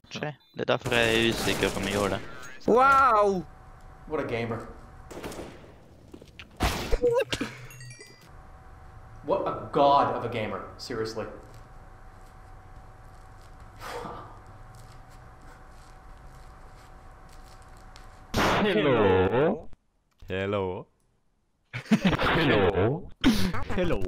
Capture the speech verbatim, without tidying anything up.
Ikke. Det er derfor jeg er usikker på om jeg gjorde det. Wow! What a gamer. What a god of a gamer, seriously. Hello. Hello. Hello. Hello.